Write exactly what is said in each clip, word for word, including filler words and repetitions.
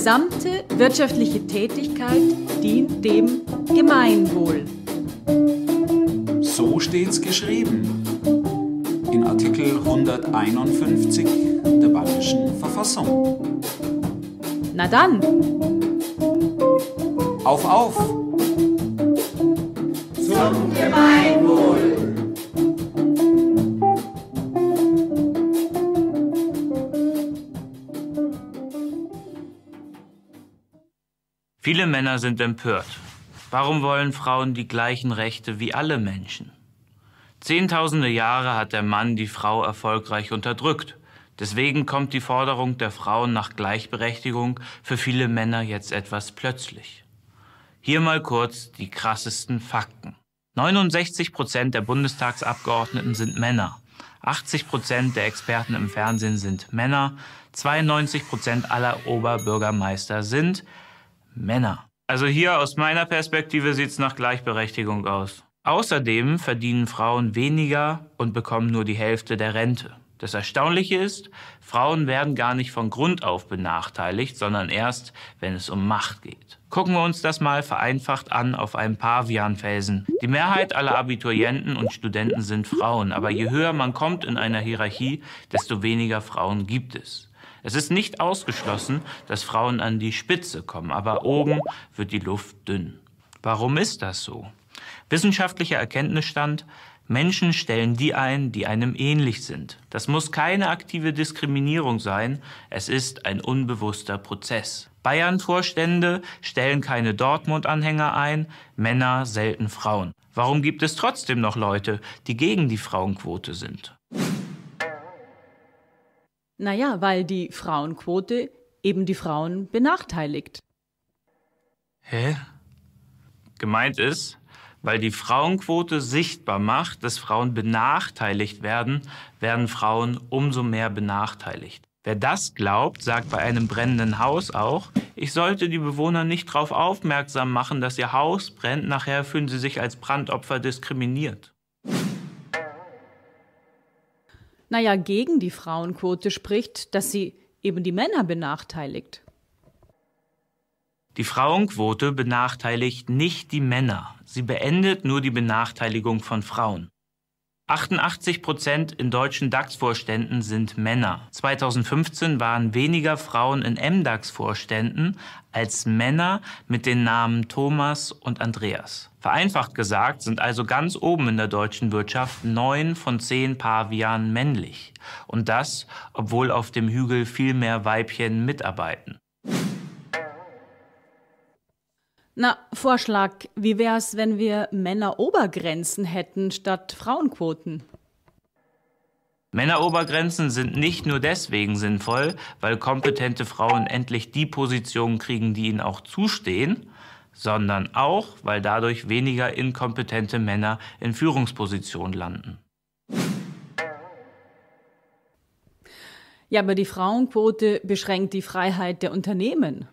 gesamte wirtschaftliche Tätigkeit dient dem Gemeinwohl. So steht's geschrieben in Artikel hunderteinundfünfzig der Bayerischen Verfassung. Na dann. Auf, auf! Zum Gemeinwohl! Viele Männer sind empört. Warum wollen Frauen die gleichen Rechte wie alle Menschen? Zehntausende Jahre hat der Mann die Frau erfolgreich unterdrückt. Deswegen kommt die Forderung der Frauen nach Gleichberechtigung für viele Männer jetzt etwas plötzlich. Hier mal kurz die krassesten Fakten. neunundsechzig Prozent der Bundestagsabgeordneten sind Männer. achtzig Prozent der Experten im Fernsehen sind Männer. zweiundneunzig Prozent aller Oberbürgermeister sind Männer. Also hier aus meiner Perspektive sieht es nach Gleichberechtigung aus. Außerdem verdienen Frauen weniger und bekommen nur die Hälfte der Rente. Das Erstaunliche ist, Frauen werden gar nicht von Grund auf benachteiligt, sondern erst, wenn es um Macht geht. Gucken wir uns das mal vereinfacht an auf einem Pavianfelsen. Die Mehrheit aller Abiturienten und Studenten sind Frauen, aber je höher man kommt in einer Hierarchie, desto weniger Frauen gibt es. Es ist nicht ausgeschlossen, dass Frauen an die Spitze kommen, aber oben wird die Luft dünn. Warum ist das so? Wissenschaftlicher Erkenntnisstand: Menschen stellen die ein, die einem ähnlich sind. Das muss keine aktive Diskriminierung sein, es ist ein unbewusster Prozess. Bayern-Vorstände stellen keine Dortmund-Anhänger ein, Männer selten Frauen. Warum gibt es trotzdem noch Leute, die gegen die Frauenquote sind? Naja, weil die Frauenquote eben die Frauen benachteiligt. Hä? Gemeint ist, weil die Frauenquote sichtbar macht, dass Frauen benachteiligt werden, werden Frauen umso mehr benachteiligt. Wer das glaubt, sagt bei einem brennenden Haus auch, ich sollte die Bewohner nicht darauf aufmerksam machen, dass ihr Haus brennt, nachher fühlen sie sich als Brandopfer diskriminiert. Naja, gegen die Frauenquote spricht, dass sie eben die Männer benachteiligt. Die Frauenquote benachteiligt nicht die Männer. Sie beendet nur die Benachteiligung von Frauen. achtundachtzig Prozent in deutschen DAX-Vorständen sind Männer. zweitausendfünfzehn waren weniger Frauen in M DAX-Vorständen als Männer mit den Namen Thomas und Andreas. Vereinfacht gesagt sind also ganz oben in der deutschen Wirtschaft neun von zehn Pavianen männlich. Und das, obwohl auf dem Hügel viel mehr Weibchen mitarbeiten. Na, Vorschlag, wie wär's, wenn wir Männerobergrenzen hätten statt Frauenquoten? Männerobergrenzen sind nicht nur deswegen sinnvoll, weil kompetente Frauen endlich die Positionen kriegen, die ihnen auch zustehen, sondern auch, weil dadurch weniger inkompetente Männer in Führungspositionen landen. Ja, aber die Frauenquote beschränkt die Freiheit der Unternehmen.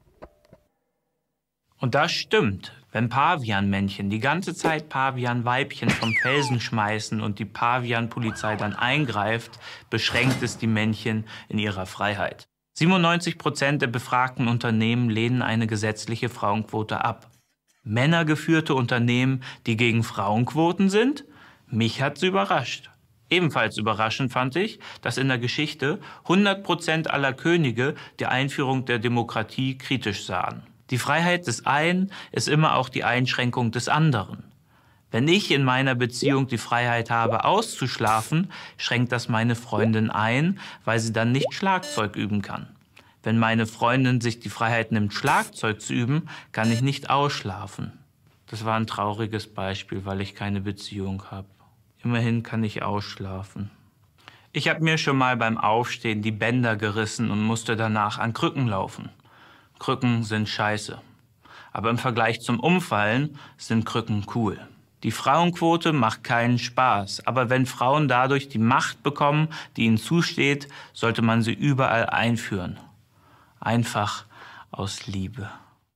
Und das stimmt. Wenn Pavianmännchen die ganze Zeit Pavianweibchen vom Felsen schmeißen und die Pavianpolizei dann eingreift, beschränkt es die Männchen in ihrer Freiheit. siebenundneunzig Prozent der befragten Unternehmen lehnen eine gesetzliche Frauenquote ab. Männergeführte Unternehmen, die gegen Frauenquoten sind? Mich hat's überrascht. Ebenfalls überraschend fand ich, dass in der Geschichte hundert Prozent aller Könige die Einführung der Demokratie kritisch sahen. Die Freiheit des einen ist immer auch die Einschränkung des anderen. Wenn ich in meiner Beziehung die Freiheit habe, auszuschlafen, schränkt das meine Freundin ein, weil sie dann nicht Schlagzeug üben kann. Wenn meine Freundin sich die Freiheit nimmt, Schlagzeug zu üben, kann ich nicht ausschlafen. Das war ein trauriges Beispiel, weil ich keine Beziehung habe. Immerhin kann ich ausschlafen. Ich habe mir schon mal beim Aufstehen die Bänder gerissen und musste danach an Krücken laufen. Krücken sind scheiße. Aber im Vergleich zum Umfallen sind Krücken cool. Die Frauenquote macht keinen Spaß, aber wenn Frauen dadurch die Macht bekommen, die ihnen zusteht, sollte man sie überall einführen. Einfach aus Liebe.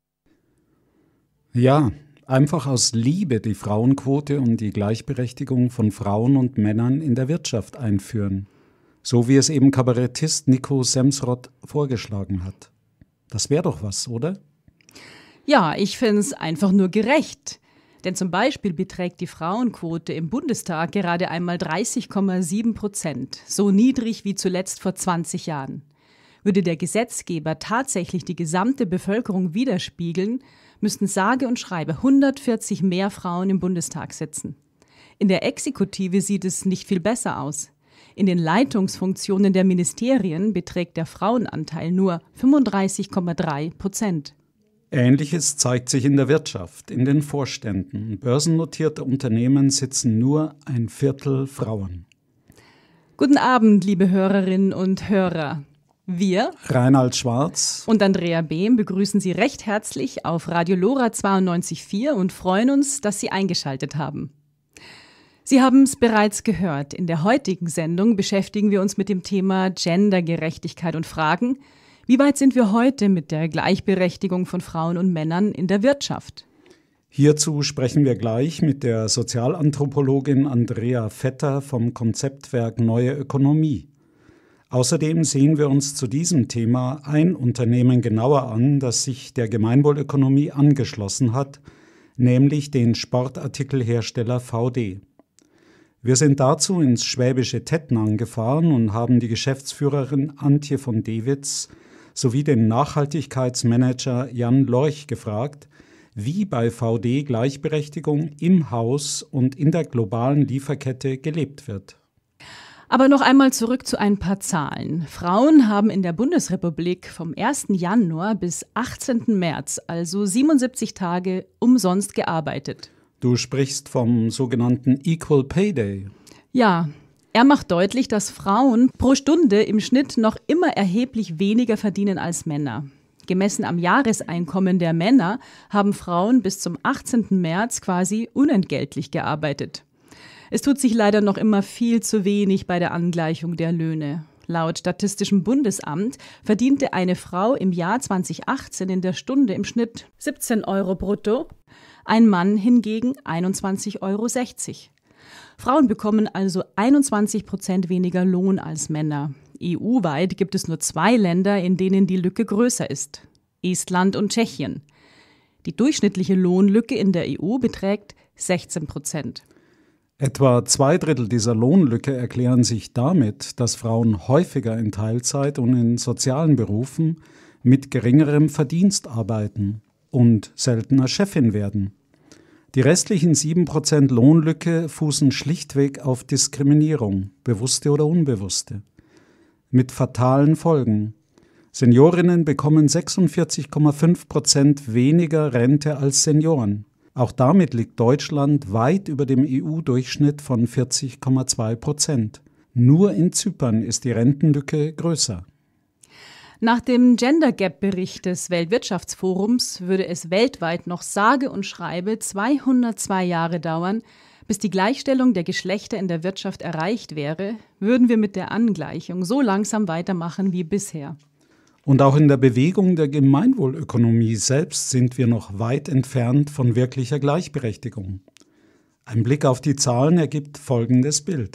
Ja, einfach aus Liebe die Frauenquote und die Gleichberechtigung von Frauen und Männern in der Wirtschaft einführen. So wie es eben Kabarettist Nico Semsrott vorgeschlagen hat. Das wäre doch was, oder? Ja, ich finde es einfach nur gerecht. Denn zum Beispiel beträgt die Frauenquote im Bundestag gerade einmal dreißig Komma sieben Prozent, so niedrig wie zuletzt vor zwanzig Jahren. Würde der Gesetzgeber tatsächlich die gesamte Bevölkerung widerspiegeln, müssten sage und schreibe hundertvierzig mehr Frauen im Bundestag sitzen. In der Exekutive sieht es nicht viel besser aus. In den Leitungsfunktionen der Ministerien beträgt der Frauenanteil nur fünfunddreißig Komma drei Prozent. Ähnliches zeigt sich in der Wirtschaft, in den Vorständen. Börsennotierte Unternehmen sitzen nur ein Viertel Frauen. Guten Abend, liebe Hörerinnen und Hörer. Wir, Reinhard Schwarz und Andrea Behm, begrüßen Sie recht herzlich auf Radio Lora zweiundneunzig Komma vier und freuen uns, dass Sie eingeschaltet haben. Sie haben es bereits gehört. In der heutigen Sendung beschäftigen wir uns mit dem Thema Gendergerechtigkeit und fragen, wie weit sind wir heute mit der Gleichberechtigung von Frauen und Männern in der Wirtschaft? Hierzu sprechen wir gleich mit der Sozialanthropologin Andrea Vetter vom Konzeptwerk Neue Ökonomie. Außerdem sehen wir uns zu diesem Thema ein Unternehmen genauer an, das sich der Gemeinwohlökonomie angeschlossen hat, nämlich den Sportartikelhersteller V D. Wir sind dazu ins schwäbische Tettnang gefahren und haben die Geschäftsführerin Antje von Dewitz sowie den Nachhaltigkeitsmanager Jan Lorch gefragt, wie bei V D Gleichberechtigung im Haus und in der globalen Lieferkette gelebt wird. Aber noch einmal zurück zu ein paar Zahlen. Frauen haben in der Bundesrepublik vom ersten Januar bis achtzehnten März, also siebenundsiebzig Tage, umsonst gearbeitet. Du sprichst vom sogenannten Equal Pay Day. Ja, er macht deutlich, dass Frauen pro Stunde im Schnitt noch immer erheblich weniger verdienen als Männer. Gemessen am Jahreseinkommen der Männer haben Frauen bis zum achtzehnten März quasi unentgeltlich gearbeitet. Es tut sich leider noch immer viel zu wenig bei der Angleichung der Löhne. Laut Statistischem Bundesamt verdiente eine Frau im Jahr zweitausendachtzehn in der Stunde im Schnitt siebzehn Euro brutto, ein Mann hingegen einundzwanzig Euro sechzig. Frauen bekommen also einundzwanzig Prozent weniger Lohn als Männer. E U-weit gibt es nur zwei Länder, in denen die Lücke größer ist: Estland und Tschechien. Die durchschnittliche Lohnlücke in der E U beträgt sechzehn Prozent. Etwa zwei Drittel dieser Lohnlücke erklären sich damit, dass Frauen häufiger in Teilzeit und in sozialen Berufen mit geringerem Verdienst arbeiten und seltener Chefin werden. Die restlichen sieben Prozent Lohnlücke fußen schlichtweg auf Diskriminierung, bewusste oder unbewusste, mit fatalen Folgen. Seniorinnen bekommen sechsundvierzig Komma fünf Prozent weniger Rente als Senioren. Auch damit liegt Deutschland weit über dem E U-Durchschnitt von vierzig Komma zwei Prozent. Nur in Zypern ist die Rentenlücke größer. Nach dem Gender Gap-Bericht des Weltwirtschaftsforums würde es weltweit noch sage und schreibe zweihundertzwei Jahre dauern, bis die Gleichstellung der Geschlechter in der Wirtschaft erreicht wäre, würden wir mit der Angleichung so langsam weitermachen wie bisher. Und auch in der Bewegung der Gemeinwohlökonomie selbst sind wir noch weit entfernt von wirklicher Gleichberechtigung. Ein Blick auf die Zahlen ergibt folgendes Bild.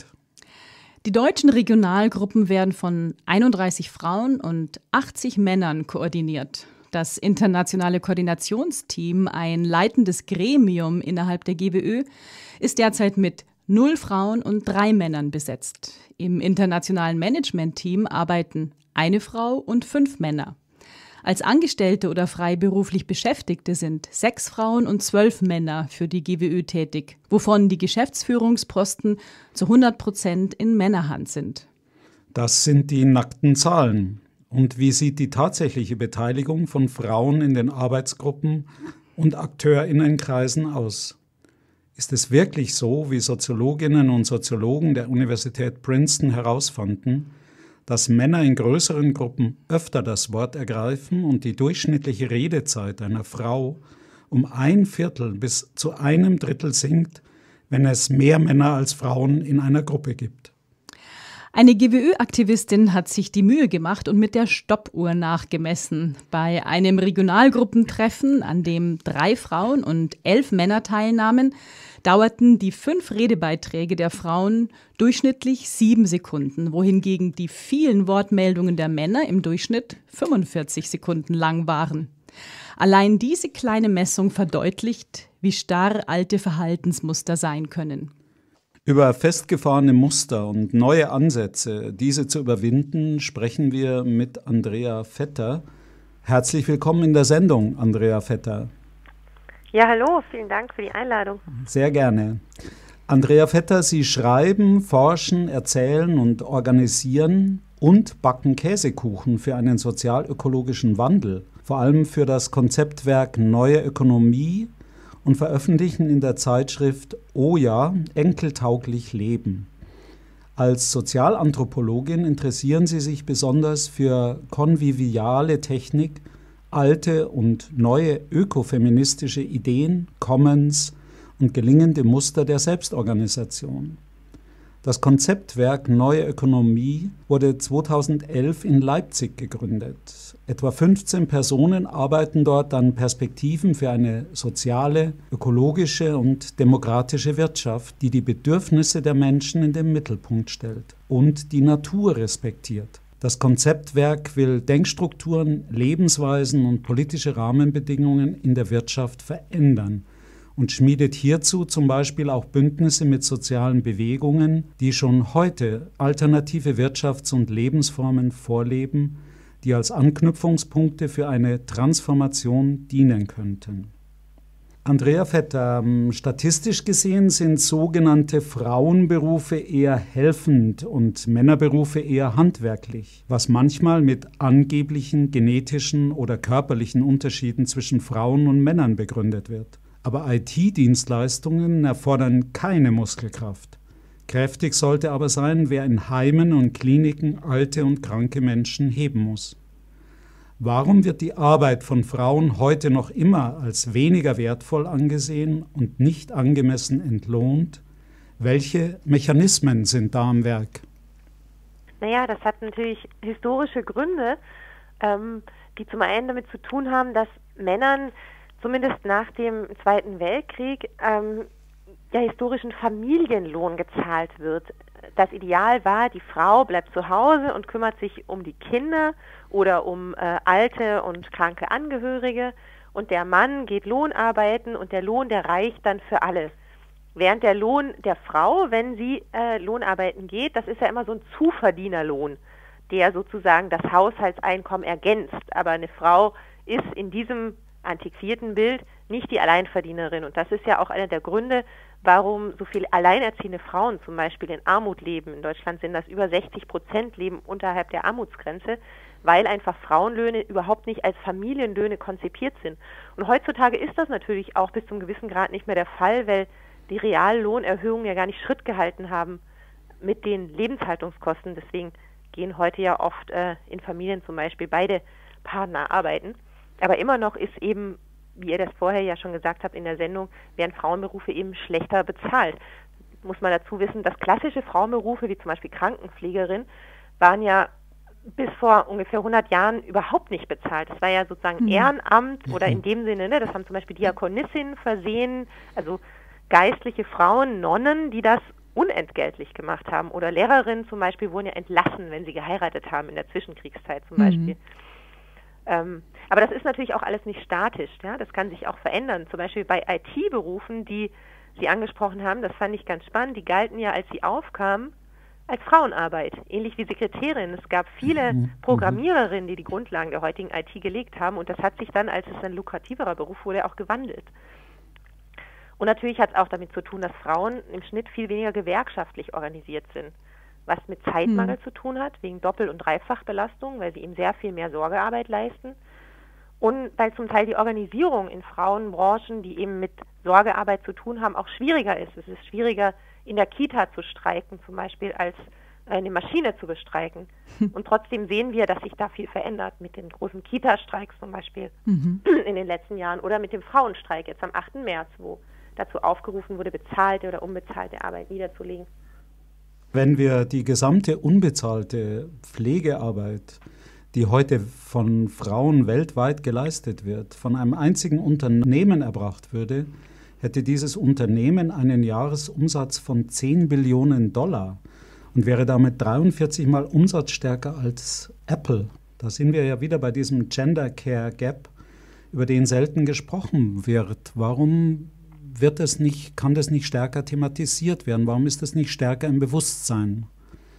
Die deutschen Regionalgruppen werden von einunddreißig Frauen und achtzig Männern koordiniert. Das internationale Koordinationsteam, ein leitendes Gremium innerhalb der G W Ö, ist derzeit mit null Frauen und drei Männern besetzt. Im internationalen Managementteam arbeiten eine Frau und fünf Männer. Als Angestellte oder freiberuflich Beschäftigte sind sechs Frauen und zwölf Männer für die G W Ö tätig, wovon die Geschäftsführungsposten zu hundert Prozent in Männerhand sind. Das sind die nackten Zahlen. Und wie sieht die tatsächliche Beteiligung von Frauen in den Arbeitsgruppen und AkteurInnenkreisen aus? Ist es wirklich so, wie Soziologinnen und Soziologen der Universität Princeton herausfanden, dass Männer in größeren Gruppen öfter das Wort ergreifen und die durchschnittliche Redezeit einer Frau um ein Viertel bis zu einem Drittel sinkt, wenn es mehr Männer als Frauen in einer Gruppe gibt? Eine G W Ö-Aktivistin hat sich die Mühe gemacht und mit der Stoppuhr nachgemessen. Bei einem Regionalgruppentreffen, an dem drei Frauen und elf Männer teilnahmen, dauerten die fünf Redebeiträge der Frauen durchschnittlich sieben Sekunden, wohingegen die vielen Wortmeldungen der Männer im Durchschnitt fünfundvierzig Sekunden lang waren. Allein diese kleine Messung verdeutlicht, wie starr alte Verhaltensmuster sein können. Über festgefahrene Muster und neue Ansätze, diese zu überwinden, sprechen wir mit Andrea Vetter. Herzlich willkommen in der Sendung, Andrea Vetter. Ja, hallo, vielen Dank für die Einladung. Sehr gerne. Andrea Vetter, Sie schreiben, forschen, erzählen und organisieren und backen Käsekuchen für einen sozial-ökologischen Wandel, vor allem für das Konzeptwerk Neue Ökonomie, und veröffentlichen in der Zeitschrift Oh ja, enkeltauglich leben. Als Sozialanthropologin interessieren Sie sich besonders für konviviale Technik, alte und neue ökofeministische Ideen, Commons und gelingende Muster der Selbstorganisation. Das Konzeptwerk Neue Ökonomie wurde zweitausendelf in Leipzig gegründet. Etwa fünfzehn Personen arbeiten dort an Perspektiven für eine soziale, ökologische und demokratische Wirtschaft, die die Bedürfnisse der Menschen in den Mittelpunkt stellt und die Natur respektiert. Das Konzeptwerk will Denkstrukturen, Lebensweisen und politische Rahmenbedingungen in der Wirtschaft verändern und schmiedet hierzu zum Beispiel auch Bündnisse mit sozialen Bewegungen, die schon heute alternative Wirtschafts- und Lebensformen vorleben, die als Anknüpfungspunkte für eine Transformation dienen könnten. Andrea Vetter, statistisch gesehen sind sogenannte Frauenberufe eher helfend und Männerberufe eher handwerklich, was manchmal mit angeblichen genetischen oder körperlichen Unterschieden zwischen Frauen und Männern begründet wird. Aber I T-Dienstleistungen erfordern keine Muskelkraft. Kräftig sollte aber sein, wer in Heimen und Kliniken alte und kranke Menschen heben muss. Warum wird die Arbeit von Frauen heute noch immer als weniger wertvoll angesehen und nicht angemessen entlohnt? Welche Mechanismen sind da am Werk? Naja, das hat natürlich historische Gründe, ähm, die zum einen damit zu tun haben, dass Männern zumindest nach dem Zweiten Weltkrieg ähm, der historischen Familienlohn gezahlt wird. Das Ideal war, die Frau bleibt zu Hause und kümmert sich um die Kinder oder um äh, alte und kranke Angehörige und der Mann geht Lohn arbeiten und der Lohn, der reicht dann für alle. Während der Lohn der Frau, wenn sie äh, Lohnarbeiten geht, das ist ja immer so ein Zuverdienerlohn, der sozusagen das Haushaltseinkommen ergänzt. Aber eine Frau ist in diesem antiquierten Bild nicht die Alleinverdienerin. Und das ist ja auch einer der Gründe, warum so viele alleinerziehende Frauen zum Beispiel in Armut leben. In Deutschland sind das über sechzig Prozent leben unterhalb der Armutsgrenze, weil einfach Frauenlöhne überhaupt nicht als Familienlöhne konzipiert sind. Und heutzutage ist das natürlich auch bis zum gewissen Grad nicht mehr der Fall, weil die Reallohnerhöhungen ja gar nicht Schritt gehalten haben mit den Lebenshaltungskosten. Deswegen gehen heute ja oft äh, in Familien zum Beispiel beide Partner arbeiten. Aber immer noch ist eben, wie ihr das vorher ja schon gesagt habt in der Sendung, werden Frauenberufe eben schlechter bezahlt. Muss man dazu wissen, dass klassische Frauenberufe, wie zum Beispiel Krankenpflegerin, waren ja bis vor ungefähr hundert Jahren überhaupt nicht bezahlt. Das war ja sozusagen mhm. Ehrenamt oder in dem Sinne, ne, das haben zum Beispiel Diakonissinnen versehen, also geistliche Frauen, Nonnen, die das unentgeltlich gemacht haben. Oder Lehrerinnen zum Beispiel wurden ja entlassen, wenn sie geheiratet haben in der Zwischenkriegszeit zum Beispiel. Mhm. Ähm, aber das ist natürlich auch alles nicht statisch, ja? Das kann sich auch verändern. Zum Beispiel bei I T-Berufen, die Sie angesprochen haben, das fand ich ganz spannend, die galten ja, als sie aufkamen, als Frauenarbeit, ähnlich wie Sekretärinnen. Es gab viele mhm. Programmiererinnen, die die Grundlagen der heutigen I T gelegt haben und das hat sich dann, als es ein lukrativerer Beruf wurde, auch gewandelt. Und natürlich hat es auch damit zu tun, dass Frauen im Schnitt viel weniger gewerkschaftlich organisiert sind, was mit Zeitmangel hm. zu tun hat, wegen Doppel- und Dreifachbelastung, weil sie eben sehr viel mehr Sorgearbeit leisten. Und weil zum Teil die Organisierung in Frauenbranchen, die eben mit Sorgearbeit zu tun haben, auch schwieriger ist. Es ist schwieriger, in der Kita zu streiken, zum Beispiel, als eine Maschine zu bestreiken. Und trotzdem sehen wir, dass sich da viel verändert mit den großen Kita-Streiks zum Beispiel mhm. in den letzten Jahren oder mit dem Frauenstreik jetzt am achten März, wo dazu aufgerufen wurde, bezahlte oder unbezahlte Arbeit niederzulegen. Wenn wir die gesamte unbezahlte Pflegearbeit, die heute von Frauen weltweit geleistet wird, von einem einzigen Unternehmen erbracht würde, hätte dieses Unternehmen einen Jahresumsatz von zehn Billionen Dollar und wäre damit dreiundvierzig Mal umsatzstärker als Apple. Da sind wir ja wieder bei diesem Gender Care Gap, über den selten gesprochen wird. Warum wird es nicht, kann das nicht stärker thematisiert werden? Warum ist das nicht stärker im Bewusstsein?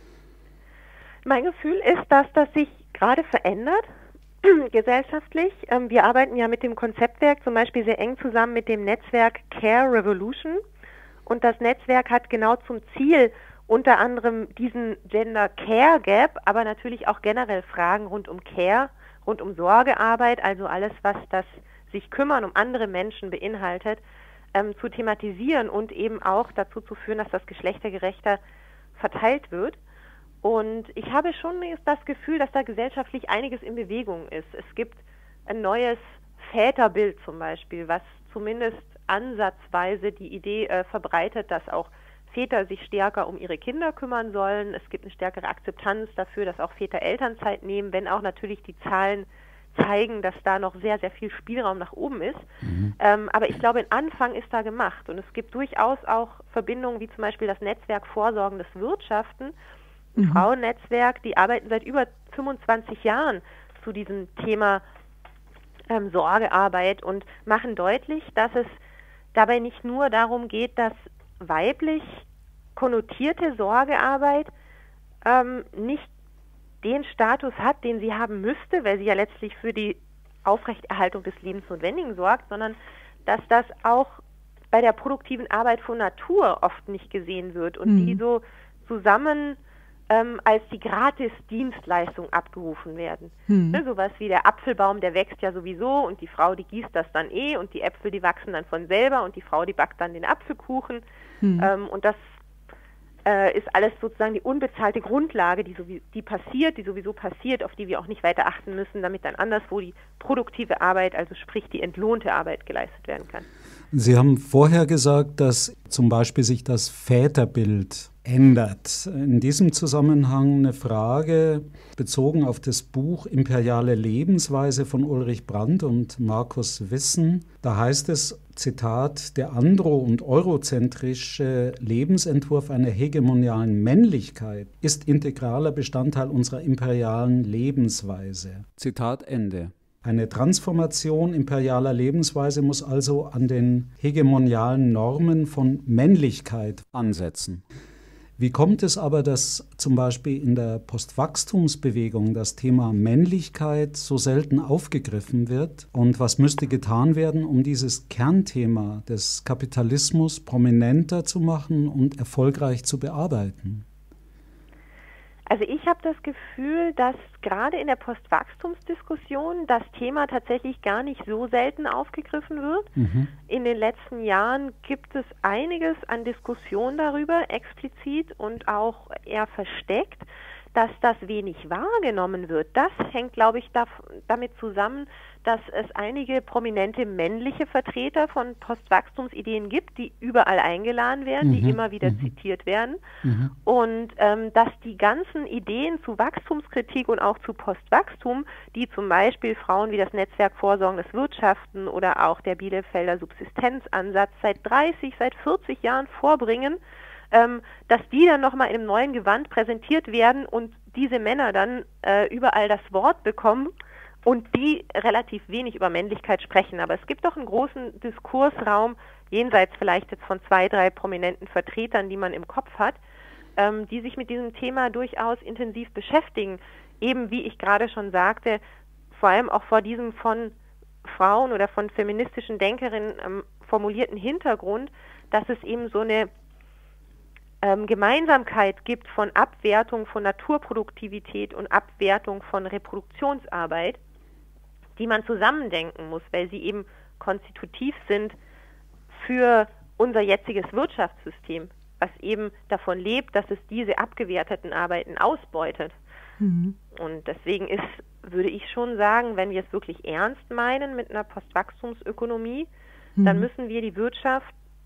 Mein Gefühl ist, dass das sich gerade verändert, gesellschaftlich. Wir arbeiten ja mit dem Konzeptwerk zum Beispiel sehr eng zusammen mit dem Netzwerk Care Revolution. Und das Netzwerk hat genau zum Ziel, unter anderem diesen Gender Care Gap, aber natürlich auch generell Fragen rund um Care, rund um Sorgearbeit, also alles, was das sich kümmern um andere Menschen beinhaltet, ähm, zu thematisieren und eben auch dazu zu führen, dass das geschlechtergerechter verteilt wird. Und ich habe schon das Gefühl, dass da gesellschaftlich einiges in Bewegung ist. Es gibt ein neues Väterbild zum Beispiel, was zumindest ansatzweise die Idee äh, verbreitet, dass auch Väter sich stärker um ihre Kinder kümmern sollen. Es gibt eine stärkere Akzeptanz dafür, dass auch Väter Elternzeit nehmen, wenn auch natürlich die Zahlen zeigen, dass da noch sehr, sehr viel Spielraum nach oben ist. Mhm. Ähm, aber ich glaube, ein Anfang ist da gemacht. Und es gibt durchaus auch Verbindungen, wie zum Beispiel das Netzwerk Vorsorgendes Wirtschaften, ein mhm. Frauennetzwerk, die arbeiten seit über fünfundzwanzig Jahren zu diesem Thema ähm, Sorgearbeit und machen deutlich, dass es dabei nicht nur darum geht, dass weiblich konnotierte Sorgearbeit ähm, nicht den Status hat, den sie haben müsste, weil sie ja letztlich für die Aufrechterhaltung des Lebensnotwendigen sorgt, sondern dass das auch bei der produktiven Arbeit von Natur oft nicht gesehen wird und mhm. die so zusammen ähm, als die Gratis-Dienstleistung abgerufen werden. Mhm. Ne, sowas wie der Apfelbaum, der wächst ja sowieso und die Frau, die gießt das dann eh und die Äpfel, die wachsen dann von selber und die Frau, die backt dann den Apfelkuchen. Mhm. Ähm, und das ist alles sozusagen die unbezahlte Grundlage, die, sowie, die passiert, die sowieso passiert, auf die wir auch nicht weiter achten müssen, damit dann anderswo die produktive Arbeit, also sprich die entlohnte Arbeit geleistet werden kann. Sie haben vorher gesagt, dass zum Beispiel sich das Väterbild ändert. In diesem Zusammenhang eine Frage bezogen auf das Buch Imperiale Lebensweise von Ulrich Brandt und Markus Wissen. Da heißt es, Zitat, der andro- und eurozentrische Lebensentwurf einer hegemonialen Männlichkeit ist integraler Bestandteil unserer imperialen Lebensweise. Zitat Ende. Eine Transformation imperialer Lebensweise muss also an den hegemonialen Normen von Männlichkeit ansetzen. Wie kommt es aber, dass zum Beispiel in der Postwachstumsbewegung das Thema Männlichkeit so selten aufgegriffen wird? Und was müsste getan werden, um dieses Kernthema des Kapitalismus prominenter zu machen und erfolgreich zu bearbeiten? Also ich habe das Gefühl, dass gerade in der Postwachstumsdiskussion das Thema tatsächlich gar nicht so selten aufgegriffen wird. Mhm. In den letzten Jahren gibt es einiges an Diskussion darüber, explizit und auch eher versteckt, dass das wenig wahrgenommen wird. Das hängt, glaube ich, da, damit zusammen, dass es einige prominente männliche Vertreter von Postwachstumsideen gibt, die überall eingeladen werden, mhm. die immer wieder mhm. zitiert werden. Mhm. Und ähm, dass die ganzen Ideen zu Wachstumskritik und auch zu Postwachstum, die zum Beispiel Frauen wie das Netzwerk Vorsorgendes Wirtschaften oder auch der Bielefelder Subsistenzansatz seit dreißig, seit vierzig Jahren vorbringen, ähm, dass die dann nochmal in einem neuen Gewand präsentiert werden und diese Männer dann äh, überall das Wort bekommen und die relativ wenig über Männlichkeit sprechen. Aber es gibt doch einen großen Diskursraum, jenseits vielleicht jetzt von zwei, drei prominenten Vertretern, die man im Kopf hat, ähm, die sich mit diesem Thema durchaus intensiv beschäftigen. Eben, wie ich gerade schon sagte, vor allem auch vor diesem von Frauen oder von feministischen Denkerinnen ähm, formulierten Hintergrund, dass es eben so eine ähm, Gemeinsamkeit gibt von Abwertung von Naturproduktivität und Abwertung von Reproduktionsarbeit, die man zusammendenken muss, weil sie eben konstitutiv sind für unser jetziges Wirtschaftssystem, was eben davon lebt, dass es diese abgewerteten Arbeiten ausbeutet. Mhm. Und deswegen ist, würde ich schon sagen, wenn wir es wirklich ernst meinen mit einer Postwachstumsökonomie, mhm. dann müssen wir die Wirtschaft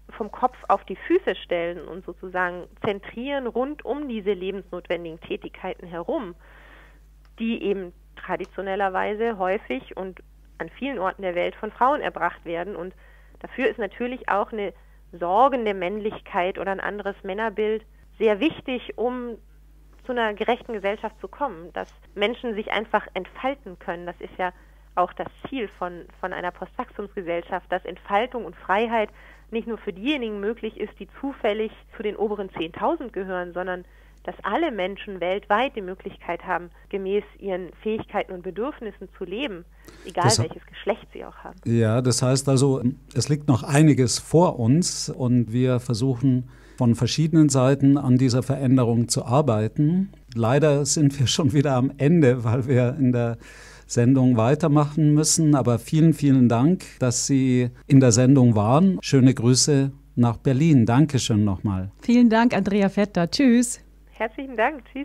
vom Kopf auf die Füße stellen und sozusagen zentrieren rund um diese lebensnotwendigen Tätigkeiten herum, die eben traditionellerweise häufig und an vielen Orten der Welt von Frauen erbracht werden. Und dafür ist natürlich auch eine sorgende Männlichkeit oder ein anderes Männerbild sehr wichtig, um zu einer gerechten Gesellschaft zu kommen, dass Menschen sich einfach entfalten können. Das ist ja auch das Ziel von, von einer Postwachstumsgesellschaft, dass Entfaltung und Freiheit nicht nur für diejenigen möglich ist, die zufällig zu den oberen zehntausend gehören, sondern dass alle Menschen weltweit die Möglichkeit haben, gemäß ihren Fähigkeiten und Bedürfnissen zu leben, egal das, welches Geschlecht sie auch haben. Ja, das heißt also, es liegt noch einiges vor uns und wir versuchen von verschiedenen Seiten an dieser Veränderung zu arbeiten. Leider sind wir schon wieder am Ende, weil wir in der Sendung weitermachen müssen. Aber vielen, vielen Dank, dass Sie in der Sendung waren. Schöne Grüße nach Berlin. Dankeschön nochmal. Vielen Dank, Andrea Vetter. Tschüss. Herzlichen Dank. Tschüss.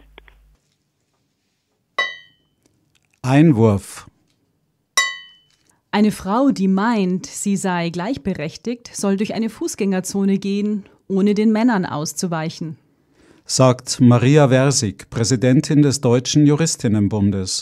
Einwurf. Eine Frau, die meint, sie sei gleichberechtigt, soll durch eine Fußgängerzone gehen, ohne den Männern auszuweichen. Sagt Maria Versig, Präsidentin des Deutschen Juristinnenbundes.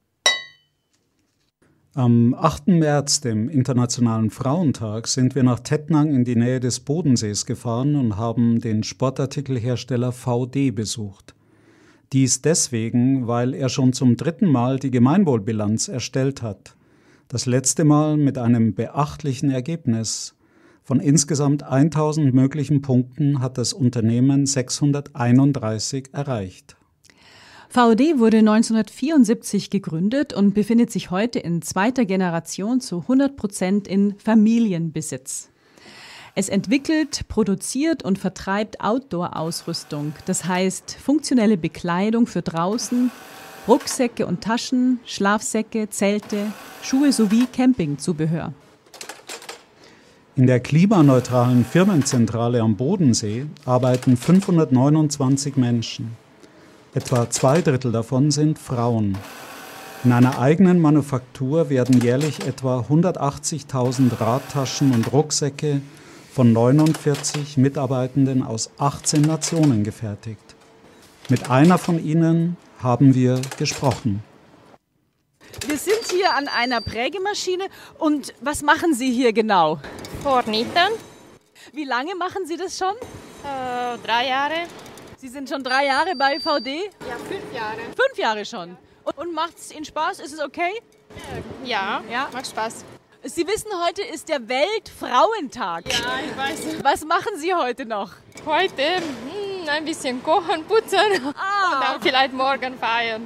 Am achten März, dem Internationalen Frauentag, sind wir nach Tettnang in die Nähe des Bodensees gefahren und haben den Sportartikelhersteller V D besucht. Dies deswegen, weil er schon zum dritten Mal die Gemeinwohlbilanz erstellt hat. Das letzte Mal mit einem beachtlichen Ergebnis. Von insgesamt tausend möglichen Punkten hat das Unternehmen sechshunderteinunddreißig erreicht. V D wurde neunzehnhundertvierundsiebzig gegründet und befindet sich heute in zweiter Generation zu hundert Prozent in Familienbesitz. Es entwickelt, produziert und vertreibt Outdoor-Ausrüstung, das heißt funktionelle Bekleidung für draußen, Rucksäcke und Taschen, Schlafsäcke, Zelte, Schuhe sowie Campingzubehör. In der klimaneutralen Firmenzentrale am Bodensee arbeiten fünfhundertneunundzwanzig Menschen. Etwa zwei Drittel davon sind Frauen. In einer eigenen Manufaktur werden jährlich etwa hundertachtzigtausend Radtaschen und Rucksäcke von neunundvierzig Mitarbeitenden aus achtzehn Nationen gefertigt. Mit einer von ihnen haben wir gesprochen. Wir sind hier an einer Prägemaschine und was machen Sie hier genau? Vorkneten. Wie lange machen Sie das schon? Äh, drei Jahre. Sie sind schon drei Jahre bei V D? Ja, fünf Jahre. Fünf Jahre schon. Und, und macht es Ihnen Spaß? Ist es okay? Ja, ja, macht Spaß. Sie wissen, heute ist der Weltfrauentag. Ja, ich weiß. Was machen Sie heute noch? Heute mh, ein bisschen kochen, putzen ah. und dann vielleicht morgen feiern.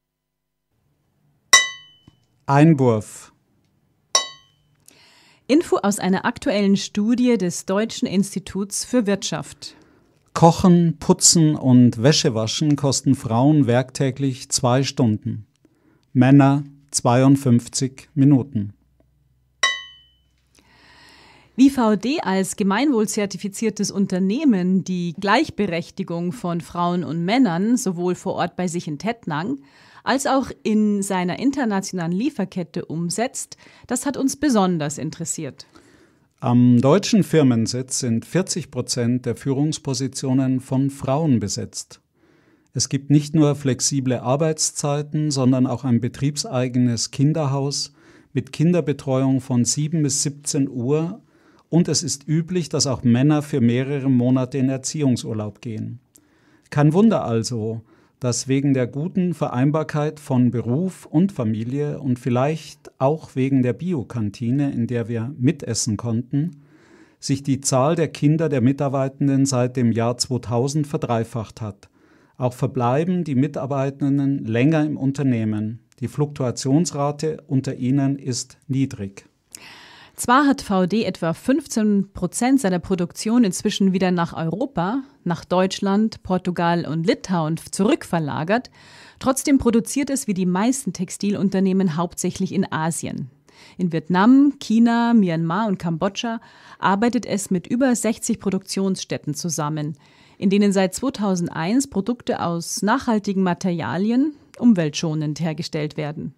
Einwurf. Info aus einer aktuellen Studie des Deutschen Instituts für Wirtschaft. Kochen, Putzen und Wäschewaschen kosten Frauen werktäglich zwei Stunden. Männer zweiundfünfzig Minuten. Wie V D als gemeinwohlzertifiziertes Unternehmen die Gleichberechtigung von Frauen und Männern sowohl vor Ort bei sich in Tettnang als auch in seiner internationalen Lieferkette umsetzt, das hat uns besonders interessiert. Am deutschen Firmensitz sind vierzig Prozent der Führungspositionen von Frauen besetzt. Es gibt nicht nur flexible Arbeitszeiten, sondern auch ein betriebseigenes Kinderhaus mit Kinderbetreuung von sieben bis siebzehn Uhr und es ist üblich, dass auch Männer für mehrere Monate in Erziehungsurlaub gehen. Kein Wunder also, dass wegen der guten Vereinbarkeit von Beruf und Familie und vielleicht auch wegen der Biokantine, in der wir mitessen konnten, sich die Zahl der Kinder der Mitarbeitenden seit dem Jahr zweitausend verdreifacht hat. Auch verbleiben die Mitarbeitenden länger im Unternehmen. Die Fluktuationsrate unter ihnen ist niedrig. Zwar hat V D etwa fünfzehn Prozent seiner Produktion inzwischen wieder nach Europa, nach Deutschland, Portugal und Litauen zurückverlagert, trotzdem produziert es wie die meisten Textilunternehmen hauptsächlich in Asien. In Vietnam, China, Myanmar und Kambodscha arbeitet es mit über sechzig Produktionsstätten zusammen, in denen seit zweitausendeins Produkte aus nachhaltigen Materialien umweltschonend hergestellt werden.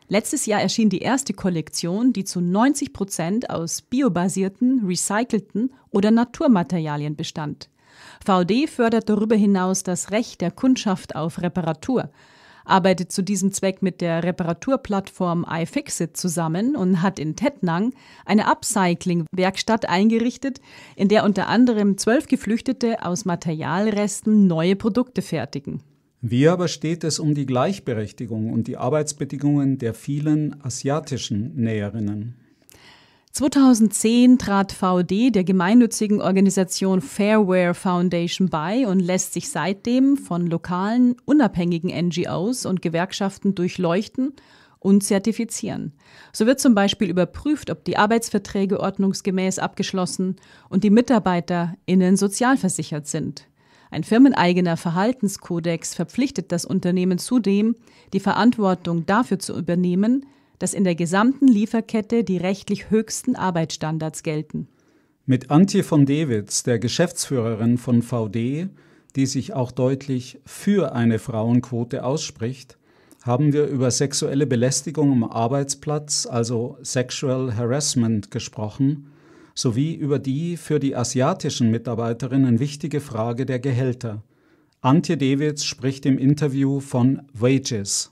Letztes Jahr erschien die erste Kollektion, die zu neunzig Prozent aus biobasierten, recycelten oder Naturmaterialien bestand. V D fördert darüber hinaus das Recht der Kundschaft auf Reparatur, arbeitet zu diesem Zweck mit der Reparaturplattform iFixit zusammen und hat in Tettnang eine Upcycling-Werkstatt eingerichtet, in der unter anderem zwölf Geflüchtete aus Materialresten neue Produkte fertigen. Wie aber steht es um die Gleichberechtigung und die Arbeitsbedingungen der vielen asiatischen Näherinnen? zweitausendzehn trat V D der gemeinnützigen Organisation Fairwear Foundation bei und lässt sich seitdem von lokalen, unabhängigen N G Os und Gewerkschaften durchleuchten und zertifizieren. So wird zum Beispiel überprüft, ob die Arbeitsverträge ordnungsgemäß abgeschlossen und die MitarbeiterInnen sozialversichert sind. Ein firmeneigener Verhaltenskodex verpflichtet das Unternehmen zudem, die Verantwortung dafür zu übernehmen, dass in der gesamten Lieferkette die rechtlich höchsten Arbeitsstandards gelten. Mit Antje von Dewitz, der Geschäftsführerin von V D, die sich auch deutlich für eine Frauenquote ausspricht, haben wir über sexuelle Belästigung am Arbeitsplatz, also Sexual Harassment, gesprochen, sowie über die für die asiatischen Mitarbeiterinnen wichtige Frage der Gehälter. Antje Dewitz spricht im Interview von Wages.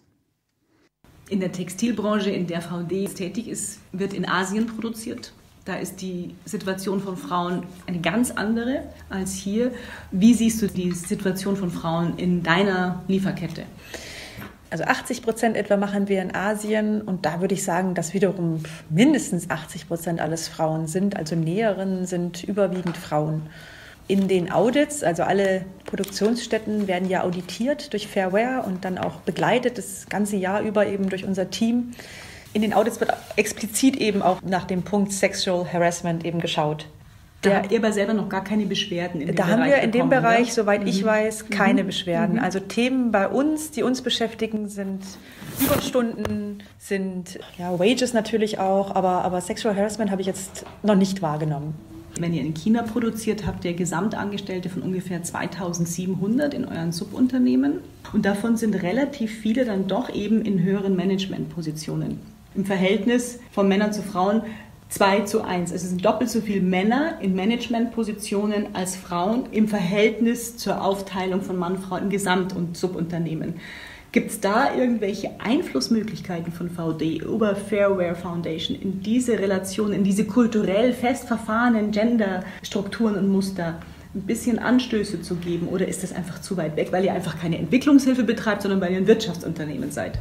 In der Textilbranche, in der V D tätig ist, wird in Asien produziert. Da ist die Situation von Frauen eine ganz andere als hier. Wie siehst du die Situation von Frauen in deiner Lieferkette? Also achtzig Prozent etwa machen wir in Asien und da würde ich sagen, dass wiederum mindestens achtzig Prozent alles Frauen sind. Also Näherinnen sind überwiegend Frauen. In den Audits, also alle Produktionsstätten werden ja auditiert durch Fairwear und dann auch begleitet das ganze Jahr über eben durch unser Team. In den Audits wird explizit eben auch nach dem Punkt Sexual Harassment eben geschaut. Da habt ihr aber selber noch gar keine Beschwerden in dem da Bereich haben wir in bekommen, dem Bereich, oder? soweit Mhm. ich weiß, keine Mhm. Beschwerden. Mhm. Also Themen bei uns, die uns beschäftigen, sind Überstunden, sind ja, Wages natürlich auch, aber, aber Sexual Harassment habe ich jetzt noch nicht wahrgenommen. Wenn ihr in China produziert, habt ihr Gesamtangestellte von ungefähr zweitausendsiebenhundert in euren Subunternehmen. Und davon sind relativ viele dann doch eben in höheren Managementpositionen. Im Verhältnis von Männern zu Frauen zwei zu eins. Also es sind doppelt so viele Männer in Managementpositionen als Frauen im Verhältnis zur Aufteilung von Mann, Frau im Gesamt- und Subunternehmen. Gibt es da irgendwelche Einflussmöglichkeiten von V D über Fairwear Foundation in diese Relation, in diese kulturell fest verfahrenen Genderstrukturen und Muster ein bisschen Anstöße zu geben? Oder ist das einfach zu weit weg, weil ihr einfach keine Entwicklungshilfe betreibt, sondern weil ihr ein Wirtschaftsunternehmen seid?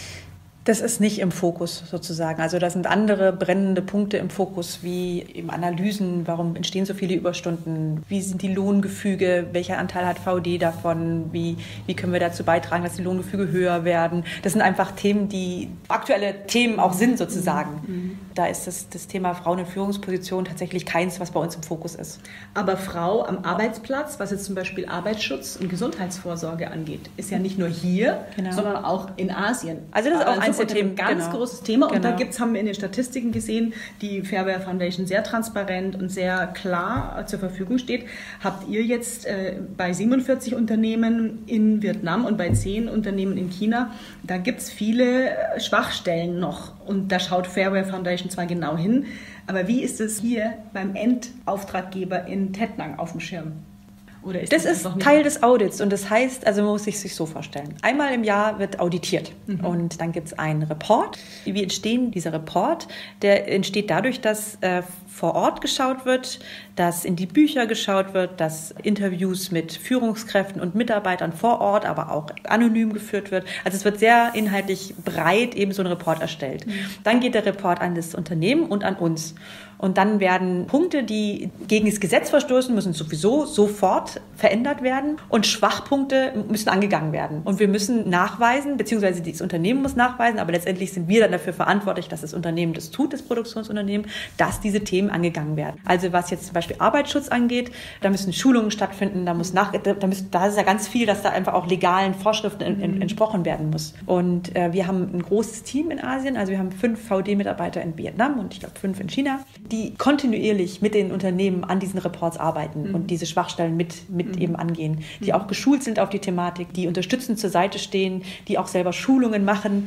Das ist nicht im Fokus sozusagen. Also da sind andere brennende Punkte im Fokus, wie eben Analysen, warum entstehen so viele Überstunden, wie sind die Lohngefüge, welcher Anteil hat V D davon, wie, wie können wir dazu beitragen, dass die Lohngefüge höher werden. Das sind einfach Themen, die aktuelle Themen auch sind sozusagen. Mhm. Da ist das, das Thema Frauen in Führungspositionen tatsächlich keins, was bei uns im Fokus ist. Aber Frau am Arbeitsplatz, was jetzt zum Beispiel Arbeitsschutz und Gesundheitsvorsorge angeht, ist ja nicht nur hier, genau, sondern auch in Asien. Also das ist auch eins der Themen. Ein ganz genau. großes Thema. Und genau. da gibt's, haben wir in den Statistiken gesehen, die Fairwear Foundation sehr transparent und sehr klar zur Verfügung steht. Habt ihr jetzt äh, bei siebenundvierzig Unternehmen in Vietnam und bei zehn Unternehmen in China, da gibt's viele Schwachstellen noch. Und da schaut Fairwear Foundation zwar genau hin, aber wie ist es hier beim Endauftraggeber in Tettnang auf dem Schirm? Oder ist das, das ist Teil des Audits und das heißt, also man muss sich so vorstellen. Einmal im Jahr wird auditiert mhm. und dann gibt es einen Report. Wie entstehen dieser Report? Der entsteht dadurch, dass äh, vor Ort geschaut wird, dass in die Bücher geschaut wird, dass Interviews mit Führungskräften und Mitarbeitern vor Ort, aber auch anonym geführt wird. Also es wird sehr inhaltlich breit eben so ein Report erstellt. Mhm. Dann geht der Report an das Unternehmen und an uns. Und dann werden Punkte, die gegen das Gesetz verstoßen, müssen sowieso sofort verändert werden. Und Schwachpunkte müssen angegangen werden. Und wir müssen nachweisen, beziehungsweise das Unternehmen muss nachweisen, aber letztendlich sind wir dann dafür verantwortlich, dass das Unternehmen das tut, das Produktionsunternehmen, dass diese Themen angegangen werden. Also was jetzt zum Beispiel Arbeitsschutz angeht, da müssen Schulungen stattfinden, da muss nach, da, müssen, da ist ja ganz viel, dass da einfach auch legalen Vorschriften in, in, entsprochen werden muss. Und äh, wir haben ein großes Team in Asien, also wir haben fünf V D-Mitarbeiter in Vietnam und ich glaube fünf in China, die kontinuierlich mit den Unternehmen an diesen Reports arbeiten mhm. und diese Schwachstellen mit, mit mhm. eben angehen, die auch geschult sind auf die Thematik, die unterstützend zur Seite stehen, die auch selber Schulungen machen.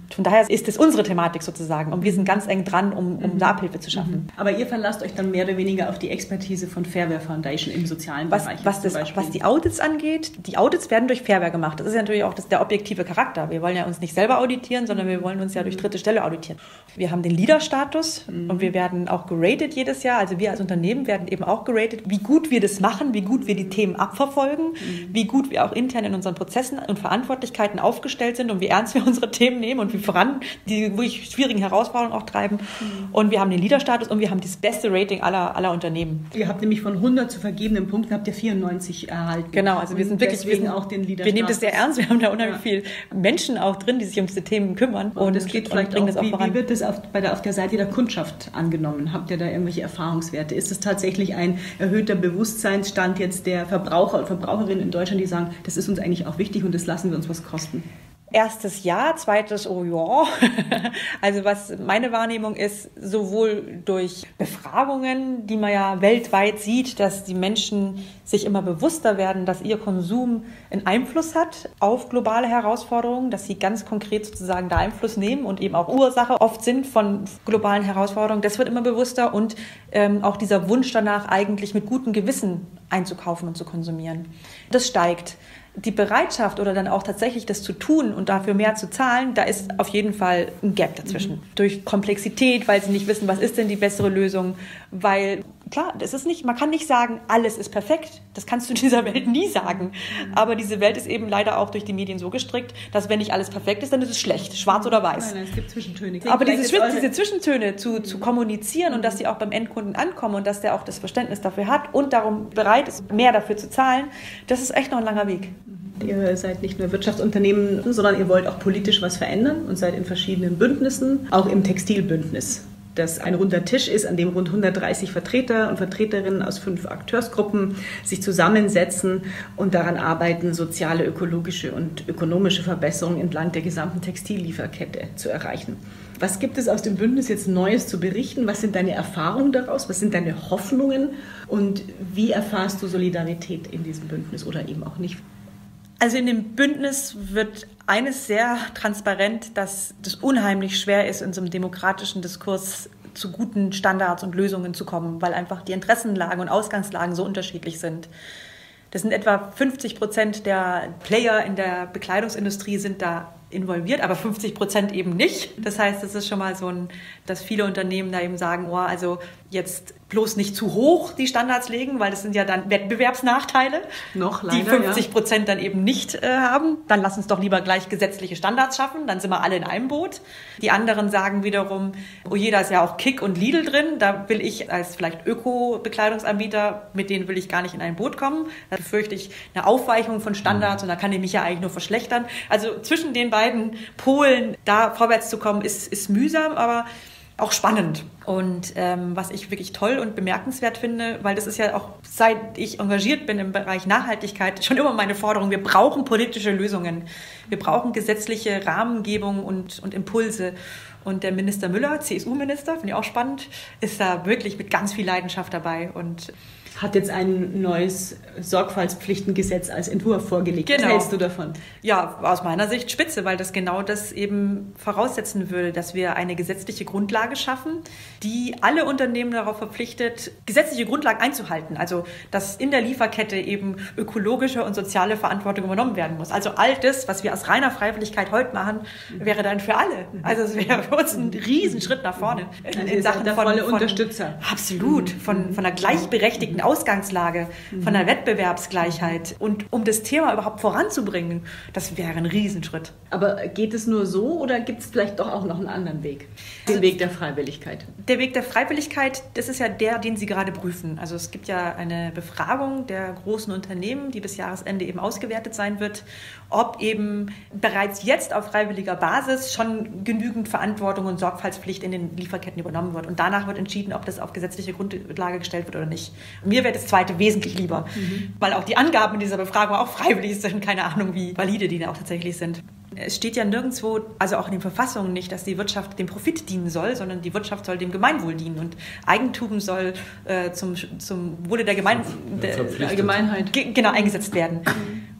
von daher ist es unsere Thematik sozusagen und wir sind ganz eng dran, um, um da Abhilfe zu schaffen. Aber ihr verlasst euch dann mehr oder weniger auf die Expertise von Fairware Foundation im sozialen was, Bereich. Was, das, was die Audits angeht, die Audits werden durch Fairware gemacht. Das ist ja natürlich auch das, der objektive Charakter. Wir wollen ja uns nicht selber auditieren, sondern wir wollen uns ja durch dritte Stelle auditieren. Wir haben den Leader-Status mhm. und wir werden auch geratet jedes Jahr. Also wir als Unternehmen werden eben auch geratet, wie gut wir das machen, wie gut wir die Themen abverfolgen, mhm. wie gut wir auch intern in unseren Prozessen und Verantwortlichkeiten aufgestellt sind und wie ernst wir unsere Themen nehmen und wie voran die wirklich schwierigen Herausforderungen auch treiben. Mhm. Und wir haben den Leader-Status und wir haben das beste Rating aller, aller Unternehmen. Ihr habt nämlich von hundert zu vergebenen Punkten habt ihr vierundneunzig erhalten. Genau, also wir sind wirklich deswegen wir sind, auch den Leader-Status. Wir nehmen das sehr ernst, wir haben da unheimlich ja. viel Menschen auch drin, die sich um diese Themen kümmern. Und, und das geht vielleicht auch, das auch wie, wie wird das auf, bei der, auf der Seite der Kundschaft angenommen? Habt ihr da irgendwelche Erfahrungswerte? Ist es tatsächlich ein erhöhter Bewusstseinsstand jetzt der Verbraucher und Verbraucherinnen in Deutschland, die sagen, das ist uns eigentlich auch wichtig und das lassen wir uns was kosten? Erstes Ja, zweites oh ja. Also was meine Wahrnehmung ist, sowohl durch Befragungen, die man ja weltweit sieht, dass die Menschen sich immer bewusster werden, dass ihr Konsum einen Einfluss hat auf globale Herausforderungen, dass sie ganz konkret sozusagen da Einfluss nehmen und eben auch Ursache oft sind von globalen Herausforderungen. Das wird immer bewusster und ähm, auch dieser Wunsch danach, eigentlich mit gutem Gewissen einzukaufen und zu konsumieren. Das steigt. Die Bereitschaft oder dann auch tatsächlich das zu tun und dafür mehr zu zahlen, da ist auf jeden Fall ein Gap dazwischen. Mhm. Durch Komplexität, weil sie nicht wissen, was ist denn die bessere Lösung, weil klar, das ist nicht, man kann nicht sagen, alles ist perfekt. Das kannst du in dieser Welt nie sagen. Aber diese Welt ist eben leider auch durch die Medien so gestrickt, dass wenn nicht alles perfekt ist, dann ist es schlecht, schwarz oder weiß. Nein, nein, es gibt Zwischentöne. Aber diese, diese Zwischentöne zu, zu kommunizieren und dass sie auch beim Endkunden ankommen und dass der auch das Verständnis dafür hat und darum bereit ist, mehr dafür zu zahlen, das ist echt noch ein langer Weg. Ihr seid nicht nur Wirtschaftsunternehmen, sondern ihr wollt auch politisch was verändern und seid in verschiedenen Bündnissen, auch im Textilbündnis, das ein runder Tisch ist, an dem rund hundertdreißig Vertreter und Vertreterinnen aus fünf Akteursgruppen sich zusammensetzen und daran arbeiten, soziale, ökologische und ökonomische Verbesserungen entlang der gesamten Textillieferkette zu erreichen. Was gibt es aus dem Bündnis jetzt Neues zu berichten? Was sind deine Erfahrungen daraus? Was sind deine Hoffnungen? Und wie erfahrst du Solidarität in diesem Bündnis oder eben auch nicht? Also in dem Bündnis wird eines sehr transparent, dass das unheimlich schwer ist, in so einem demokratischen Diskurs zu guten Standards und Lösungen zu kommen, weil einfach die Interessenlagen und Ausgangslagen so unterschiedlich sind. Das sind etwa fünfzig Prozent der Player in der Bekleidungsindustrie sind da involviert, aber fünfzig Prozent eben nicht. Das heißt, es ist schon mal so ein, dass viele Unternehmen da eben sagen, oh, also jetzt bloß nicht zu hoch die Standards legen, weil das sind ja dann Wettbewerbsnachteile, noch leider, die fünfzig Prozent ja. dann eben nicht äh, haben. Dann lass uns doch lieber gleich gesetzliche Standards schaffen, dann sind wir alle in einem Boot. Die anderen sagen wiederum, oh je, da ist ja auch Kick und Lidl drin, da will ich als vielleicht Öko-Bekleidungsanbieter, mit denen will ich gar nicht in ein Boot kommen. Da befürchte ich eine Aufweichung von Standards und da kann ich mich ja eigentlich nur verschlechtern. Also zwischen den beiden Polen da vorwärts zu kommen, ist, ist mühsam, aber auch spannend. Und ähm, was ich wirklich toll und bemerkenswert finde, weil das ist ja auch, seit ich engagiert bin im Bereich Nachhaltigkeit, schon immer meine Forderung, wir brauchen politische Lösungen. Wir brauchen gesetzliche Rahmengebung und, und Impulse. Und der Minister Müller, C S U-Minister, finde ich auch spannend, ist da wirklich mit ganz viel Leidenschaft dabei und hat jetzt ein neues Sorgfaltspflichtengesetz als Entwurf vorgelegt. Genau. Was hältst du davon? Ja, aus meiner Sicht spitze, weil das genau das eben voraussetzen würde, dass wir eine gesetzliche Grundlage schaffen, die alle Unternehmen darauf verpflichtet, gesetzliche Grundlagen einzuhalten. Also, dass in der Lieferkette eben ökologische und soziale Verantwortung übernommen werden muss. Also all das, was wir aus reiner Freiwilligkeit heute machen, wäre dann für alle. Also es wäre für uns ein Riesenschritt nach vorne. In, in Sachen der volle von, Unterstützer. Absolut. Von, von einer gleichberechtigten Ausgangslage, von der Wettbewerbsgleichheit und um das Thema überhaupt voranzubringen, das wäre ein Riesenschritt. Aber geht es nur so oder gibt es vielleicht doch auch noch einen anderen Weg? Den also, Weg der Freiwilligkeit. Der Weg der Freiwilligkeit, das ist ja der, den Sie gerade prüfen. Also es gibt ja eine Befragung der großen Unternehmen, die bis Jahresende eben ausgewertet sein wird, ob eben bereits jetzt auf freiwilliger Basis schon genügend Verantwortung und Sorgfaltspflicht in den Lieferketten übernommen wird. Und danach wird entschieden, ob das auf gesetzliche Grundlage gestellt wird oder nicht. Mir wäre das Zweite wesentlich lieber, mhm. weil auch die Angaben in dieser Befragung auch freiwillig sind. Keine Ahnung, wie valide die da auch tatsächlich sind. Es steht ja nirgendwo, also auch in den Verfassungen nicht, dass die Wirtschaft dem Profit dienen soll, sondern die Wirtschaft soll dem Gemeinwohl dienen. Und Eigentum soll äh, zum, zum Wohle der, Gemein der Allgemeinheit ge- genau eingesetzt werden. Mhm.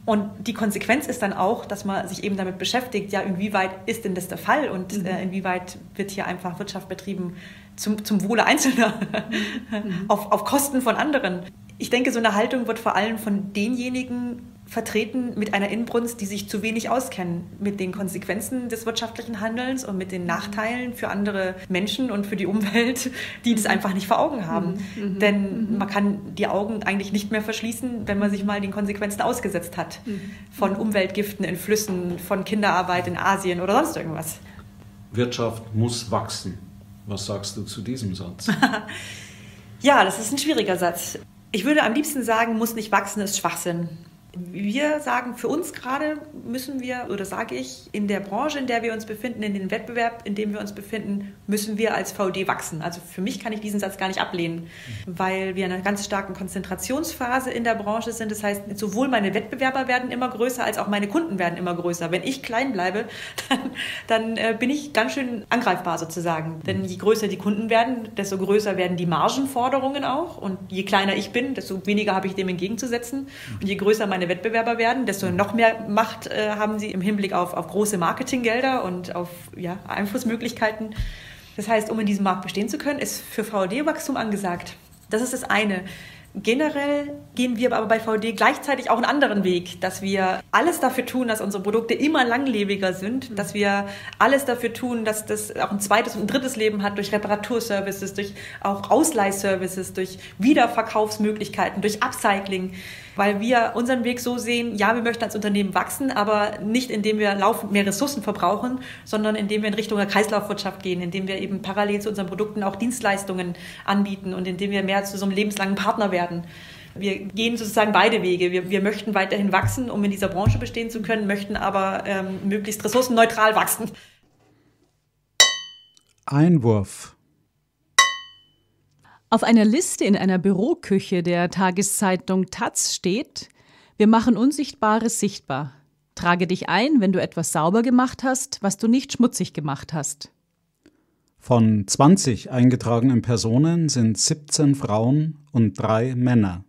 Und die Konsequenz ist dann auch, dass man sich eben damit beschäftigt, ja, inwieweit ist denn das der Fall und mhm. äh, inwieweit wird hier einfach Wirtschaft betrieben zum, zum Wohle Einzelner, mhm. auf, auf Kosten von anderen. Ich denke, so eine Haltung wird vor allem von denjenigen vertreten mit einer Inbrunst, die sich zu wenig auskennen mit den Konsequenzen des wirtschaftlichen Handelns und mit den Nachteilen für andere Menschen und für die Umwelt, die das einfach nicht vor Augen haben. Mhm. Denn mhm. man kann die Augen eigentlich nicht mehr verschließen, wenn man sich mal den Konsequenzen ausgesetzt hat. Mhm. Von Umweltgiften in Flüssen, von Kinderarbeit in Asien oder sonst irgendwas. Wirtschaft muss wachsen. Was sagst du zu diesem Satz? Ja, das ist ein schwieriger Satz. Ich würde am liebsten sagen, muss nicht wachsen, ist Schwachsinn. Wir sagen, für uns gerade müssen wir, oder sage ich, in der Branche, in der wir uns befinden, in dem Wettbewerb, in dem wir uns befinden, müssen wir als V D wachsen. Also für mich kann ich diesen Satz gar nicht ablehnen, weil wir in einer ganz starken Konzentrationsphase in der Branche sind. Das heißt, sowohl meine Wettbewerber werden immer größer, als auch meine Kunden werden immer größer. Wenn ich klein bleibe, dann, dann äh, bin ich ganz schön angreifbar sozusagen. Denn je größer die Kunden werden, desto größer werden die Margenforderungen auch. Und je kleiner ich bin, desto weniger habe ich dem entgegenzusetzen. Und je größer meine Wettbewerber werden, desto noch mehr Macht äh, haben sie im Hinblick auf, auf große Marketinggelder und auf ja, Einflussmöglichkeiten. Das heißt, um in diesem Markt bestehen zu können, ist für V D-Wachstum angesagt. Das ist das eine. Generell gehen wir aber bei V D gleichzeitig auch einen anderen Weg, dass wir alles dafür tun, dass unsere Produkte immer langlebiger sind, dass wir alles dafür tun, dass das auch ein zweites und ein drittes Leben hat durch Reparaturservices, durch auch Ausleihservices, durch Wiederverkaufsmöglichkeiten, durch Upcycling, weil wir unseren Weg so sehen, ja, wir möchten als Unternehmen wachsen, aber nicht indem wir laufend mehr Ressourcen verbrauchen, sondern indem wir in Richtung der Kreislaufwirtschaft gehen, indem wir eben parallel zu unseren Produkten auch Dienstleistungen anbieten und indem wir mehr zu so einem lebenslangen Partner werden. Wir gehen sozusagen beide Wege. Wir, wir möchten weiterhin wachsen, um in dieser Branche bestehen zu können, möchten aber ähm, möglichst ressourcenneutral wachsen. Einwurf. Auf einer Liste in einer Büroküche der Tageszeitung Taz steht: Wir machen Unsichtbares sichtbar. Trage dich ein, wenn du etwas sauber gemacht hast, was du nicht schmutzig gemacht hast. Von zwanzig eingetragenen Personen sind siebzehn Frauen und drei Männer.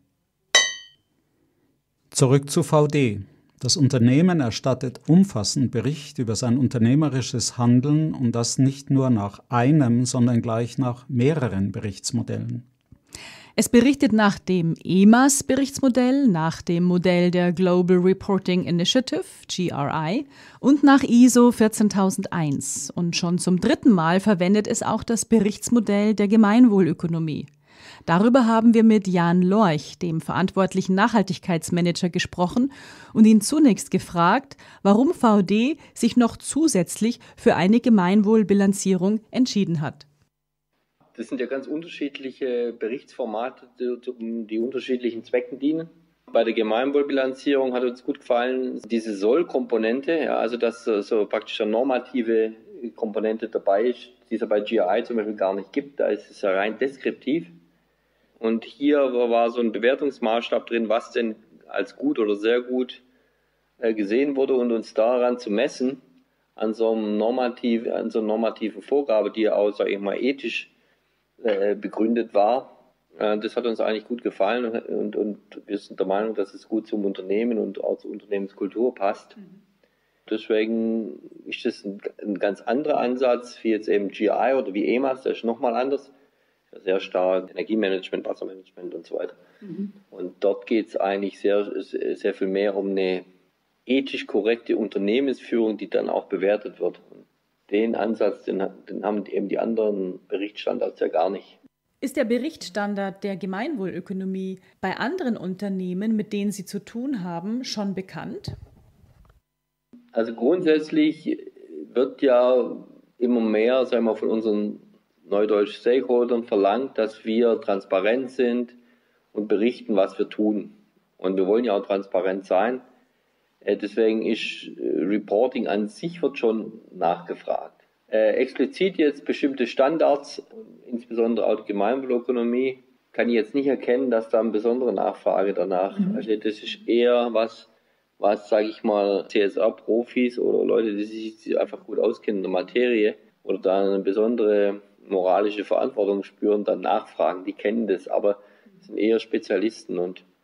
Zurück zu V D. Das Unternehmen erstattet umfassend Bericht über sein unternehmerisches Handeln und das nicht nur nach einem, sondern gleich nach mehreren Berichtsmodellen. Es berichtet nach dem E M A S-Berichtsmodell, nach dem Modell der Global Reporting Initiative, G R I, und nach I S O vierzehntausendeins. Und schon zum dritten Mal verwendet es auch das Berichtsmodell der Gemeinwohlökonomie. Darüber haben wir mit Jan Lorch, dem verantwortlichen Nachhaltigkeitsmanager, gesprochen und ihn zunächst gefragt, warum V D sich noch zusätzlich für eine Gemeinwohlbilanzierung entschieden hat. Das sind ja ganz unterschiedliche Berichtsformate, die, die unterschiedlichen Zwecken dienen. Bei der Gemeinwohlbilanzierung hat uns gut gefallen diese Soll-Komponente, ja, also dass so praktisch eine normative Komponente dabei ist, die es ja bei G R I zum Beispiel gar nicht gibt. Da ist es ja rein deskriptiv. Und hier war so ein Bewertungsmaßstab drin, was denn als gut oder sehr gut gesehen wurde und uns daran zu messen, an so, einem normativ, an so einer normativen Vorgabe, die ja auch, sag ich mal, ethisch äh, begründet war. Äh, das hat uns eigentlich gut gefallen und, und, und wir sind der Meinung, dass es gut zum Unternehmen und auch zur Unternehmenskultur passt. Mhm. Deswegen ist das ein, ein ganz anderer Ansatz wie jetzt eben G R I oder wie E M A S, das ist nochmal anders. Sehr stark Energiemanagement, Wassermanagement und so weiter. Mhm. Und dort geht es eigentlich sehr, sehr viel mehr um eine ethisch korrekte Unternehmensführung, die dann auch bewertet wird. Und den Ansatz, den, den haben eben die anderen Berichtsstandards ja gar nicht. Ist der Berichtsstandard der Gemeinwohlökonomie bei anderen Unternehmen, mit denen Sie zu tun haben, schon bekannt? Also grundsätzlich wird ja immer mehr, sagen wir mal, von unseren neudeutsch Stakeholdern verlangt, dass wir transparent sind und berichten, was wir tun. Und wir wollen ja auch transparent sein. Deswegen ist Reporting an sich wird schon nachgefragt. Äh, explizit jetzt bestimmte Standards, insbesondere auch die Gemeinwohlökonomie, kann ich jetzt nicht erkennen, dass da eine besondere Nachfrage danach. Mhm. Also das ist eher was, was, sage ich mal, C S R-Profis oder Leute, die sich einfach gut auskennen in der Materie oder da eine besondere moralische Verantwortung spüren, dann nachfragen. Die kennen das, aber sind eher Spezialisten und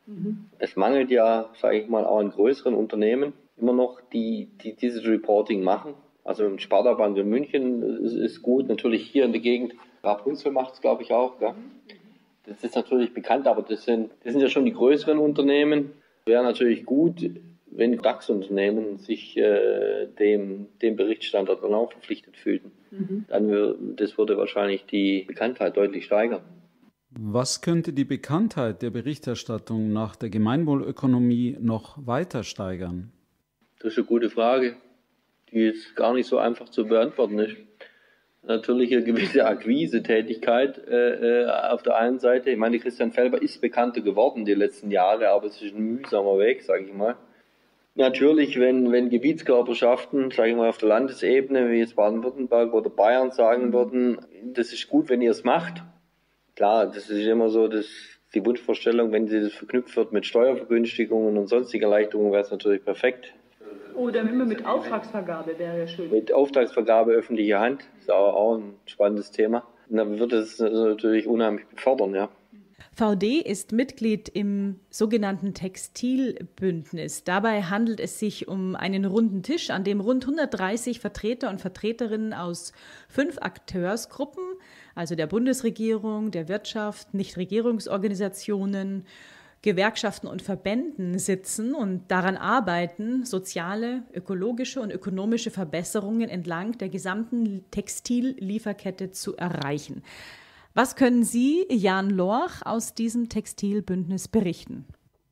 Mhm. Es mangelt ja, sage ich mal, auch an größeren Unternehmen immer noch, die, die dieses Reporting machen. Also im Sparda-Bank in München ist, ist gut, natürlich hier in der Gegend, Rapunzel macht es, glaube ich, auch. Gell? Das ist natürlich bekannt, aber das sind, das sind ja schon die größeren Unternehmen. Wäre natürlich gut, wenn DAX-Unternehmen sich äh, dem, dem Berichtsstandard dann auch verpflichtet fühlten. Mhm. Dann wür, das würde wahrscheinlich die Bekanntheit deutlich steigern. Was könnte die Bekanntheit der Berichterstattung nach der Gemeinwohlökonomie noch weiter steigern? Das ist eine gute Frage, die jetzt gar nicht so einfach zu beantworten ist. Natürlich eine gewisse Akquise-Tätigkeit äh, auf der einen Seite. Ich meine, Christian Felber ist bekannter geworden die letzten Jahre, aber es ist ein mühsamer Weg, sage ich mal. Natürlich, wenn, wenn Gebietskörperschaften, sage ich mal, auf der Landesebene, wie jetzt Baden-Württemberg oder Bayern sagen würden, das ist gut, wenn ihr es macht. Klar, das ist immer so, dass die Wunschvorstellung, wenn das verknüpft wird mit Steuervergünstigungen und sonstigen Erleichterungen, wäre es natürlich perfekt. Oder immer mit Auftragsvergabe wäre ja schön. Mit Auftragsvergabe öffentlicher Hand, ist auch ein spannendes Thema. Und dann wird es natürlich unheimlich befördern, ja. V D ist Mitglied im sogenannten Textilbündnis. Dabei handelt es sich um einen runden Tisch, an dem rund hundertdreißig Vertreter und Vertreterinnen aus fünf Akteursgruppen, also der Bundesregierung, der Wirtschaft, Nichtregierungsorganisationen, Gewerkschaften und Verbänden sitzen und daran arbeiten, soziale, ökologische und ökonomische Verbesserungen entlang der gesamten Textillieferkette zu erreichen. Was können Sie, Jan Lorch, aus diesem Textilbündnis berichten?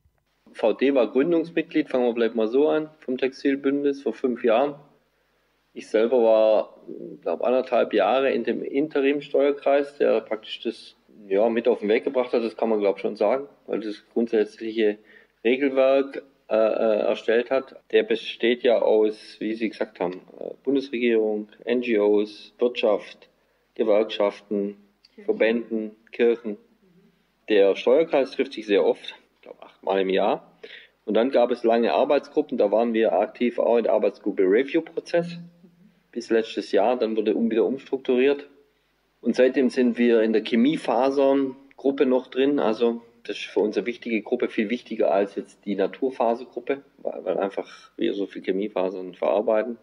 V D war Gründungsmitglied, fangen wir vielleicht mal so an, vom Textilbündnis vor fünf Jahren. Ich selber war, glaube anderthalb Jahre in dem Interimsteuerkreis, der praktisch das ja, mit auf den Weg gebracht hat, das kann man glaube ich schon sagen, weil das grundsätzliche Regelwerk äh, erstellt hat. Der besteht ja aus, wie Sie gesagt haben, Bundesregierung, N G Os, Wirtschaft, Gewerkschaften, Verbänden, Kirchen. Der Steuerkreis trifft sich sehr oft, ich glaube achtmal im Jahr. Und dann gab es lange Arbeitsgruppen, da waren wir aktiv auch in der Arbeitsgruppe Review-Prozess bis letztes Jahr, dann wurde um, wieder umstrukturiert. Und seitdem sind wir in der Chemiefasern-Gruppe noch drin, also das ist für uns eine wichtige Gruppe, viel wichtiger als jetzt die Naturfasergruppe, weil, weil einfach wir so viel Chemiefasern verarbeiten.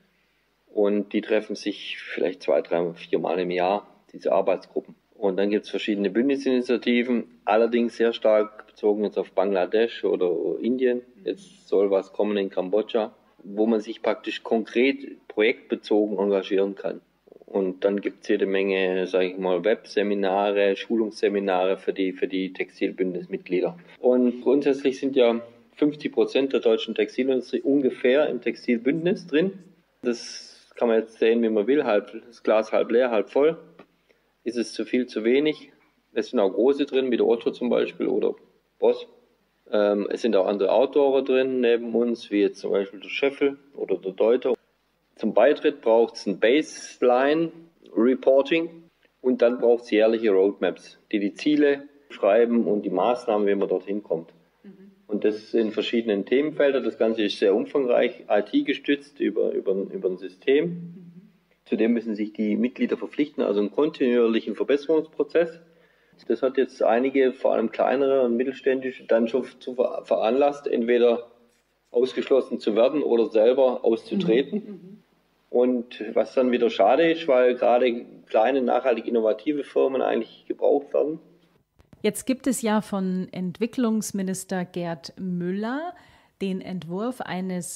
Und die treffen sich vielleicht zwei, drei, vier Mal im Jahr, diese Arbeitsgruppen. Und dann gibt es verschiedene Bündnisinitiativen, allerdings sehr stark bezogen jetzt auf Bangladesch oder Indien. Jetzt soll was kommen in Kambodscha, wo man sich praktisch konkret projektbezogen engagieren kann. Und dann gibt es jede Menge, sage ich mal, Webseminare, Schulungsseminare für die, für die Textilbündnismitglieder. Und grundsätzlich sind ja fünfzig Prozent der deutschen Textilindustrie ungefähr im Textilbündnis drin. Das kann man jetzt sehen, wie man will, halb, das Glas halb leer, halb voll. Ist es zu viel, zu wenig? Es sind auch große drin, wie der Otto zum Beispiel oder Boss. Ähm, es sind auch andere Outdoorer drin neben uns, wie jetzt zum Beispiel der Schöffel oder der Deuter. Zum Beitritt braucht es ein Baseline-Reporting und dann braucht es jährliche Roadmaps, die die Ziele schreiben und die Maßnahmen, wie man dorthin kommt. Mhm. Und das in verschiedenen Themenfeldern. Das Ganze ist sehr umfangreich, I T gestützt über, über, über ein System. Mhm. Zudem müssen sich die Mitglieder verpflichten, also einen kontinuierlichen Verbesserungsprozess. Das hat jetzt einige, vor allem kleinere und mittelständische, dann schon zu veranlasst, entweder ausgeschlossen zu werden oder selber auszutreten. Mhm. Und was dann wieder schade ist, weil gerade kleine, nachhaltig innovative Firmen eigentlich gebraucht werden. Jetzt gibt es ja von Entwicklungsminister Gerd Müller den Entwurf eines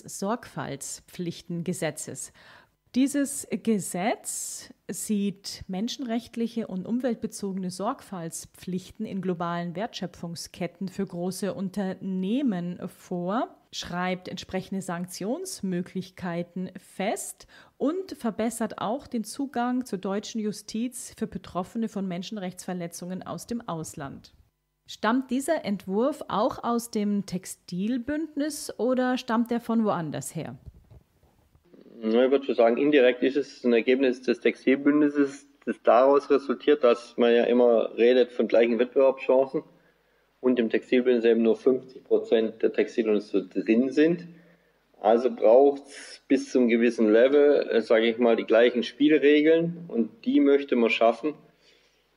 Sorgfaltspflichtengesetzes. Dieses Gesetz sieht menschenrechtliche und umweltbezogene Sorgfaltspflichten in globalen Wertschöpfungsketten für große Unternehmen vor, schreibt entsprechende Sanktionsmöglichkeiten fest und verbessert auch den Zugang zur deutschen Justiz für Betroffene von Menschenrechtsverletzungen aus dem Ausland. Stammt dieser Entwurf auch aus dem Textilbündnis oder stammt er von woanders her? Ich würde schon sagen, indirekt ist es ein Ergebnis des Textilbündnisses, das daraus resultiert, dass man ja immer redet von gleichen Wettbewerbschancen und im Textilbündnis eben nur fünfzig Prozent der Textilindustrie drin sind. Also braucht es bis zum gewissen Level, sage ich mal, die gleichen Spielregeln und die möchte man schaffen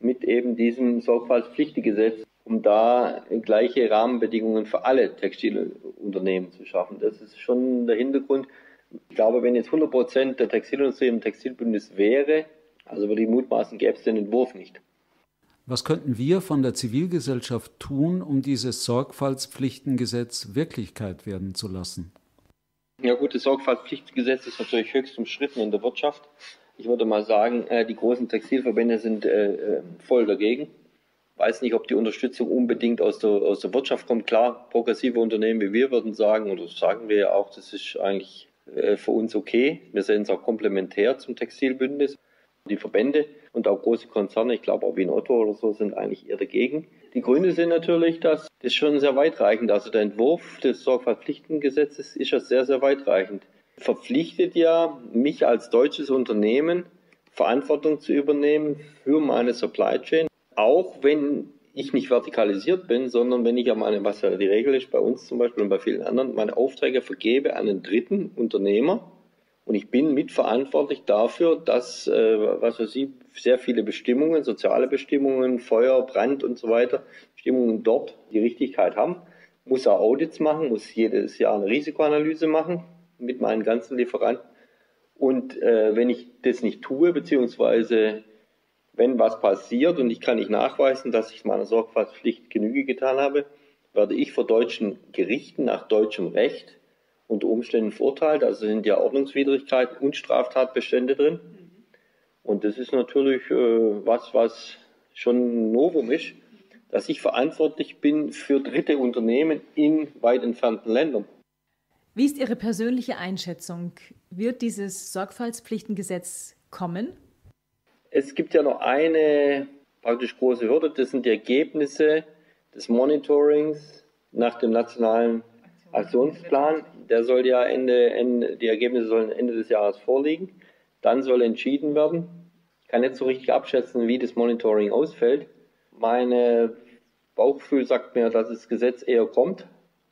mit eben diesem Sorgfaltspflichtengesetz, um da gleiche Rahmenbedingungen für alle Textilunternehmen zu schaffen. Das ist schon der Hintergrund. Ich glaube, wenn jetzt hundert Prozent der Textilindustrie im Textilbündnis wäre, also würde ich mutmaßen, gäbe es den Entwurf nicht. Was könnten wir von der Zivilgesellschaft tun, um dieses Sorgfaltspflichtengesetz Wirklichkeit werden zu lassen? Ja gut, das Sorgfaltspflichtengesetz ist natürlich höchst umstritten in der Wirtschaft. Ich würde mal sagen, die großen Textilverbände sind voll dagegen. Ich weiß nicht, ob die Unterstützung unbedingt aus der, aus der Wirtschaft kommt. Klar, progressive Unternehmen wie wir würden sagen, oder das sagen wir ja auch, das ist eigentlich für uns okay. Wir sehen es auch komplementär zum Textilbündnis. Die Verbände und auch große Konzerne, ich glaube auch wie ein Otto oder so, sind eigentlich eher dagegen. Die Gründe sind natürlich, dass das schon sehr weitreichend, also der Entwurf des Sorgfaltspflichtengesetzes ist ja sehr, sehr weitreichend. Verpflichtet ja mich als deutsches Unternehmen, Verantwortung zu übernehmen für meine Supply Chain, auch wenn ich nicht vertikalisiert bin, sondern wenn ich ja meine, was ja die Regel ist bei uns zum Beispiel und bei vielen anderen, meine Aufträge vergebe an einen dritten Unternehmer. Und ich bin mitverantwortlich dafür, dass, äh, was weiß ich, sehr viele Bestimmungen, soziale Bestimmungen, Feuer, Brand und so weiter, Bestimmungen dort die Richtigkeit haben. Muss auch Audits machen, muss jedes Jahr eine Risikoanalyse machen mit meinen ganzen Lieferanten. Und äh, wenn ich das nicht tue, beziehungsweise wenn was passiert und ich kann nicht nachweisen, dass ich meiner Sorgfaltspflicht Genüge getan habe, werde ich vor deutschen Gerichten nach deutschem Recht unter Umständen verurteilt. Also sind ja Ordnungswidrigkeiten und Straftatbestände drin. Und das ist natürlich äh, was, was schon ein Novum ist, dass ich verantwortlich bin für dritte Unternehmen in weit entfernten Ländern. Wie ist Ihre persönliche Einschätzung? Wird dieses Sorgfaltspflichtengesetz kommen? Es gibt ja noch eine praktisch große Hürde, das sind die Ergebnisse des Monitorings nach dem nationalen Aktionsplan. Der soll ja Ende, Ende, die Ergebnisse sollen Ende des Jahres vorliegen. Dann soll entschieden werden. Ich kann nicht so richtig abschätzen, wie das Monitoring ausfällt. Mein Bauchgefühl sagt mir, dass das Gesetz eher kommt,